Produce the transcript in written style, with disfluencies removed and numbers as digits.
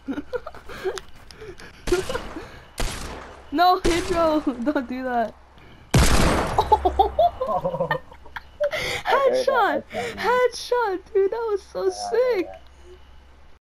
No, Hydro, don't do that. Oh, I heard that. Headshot! Headshot, dude, that was so sick.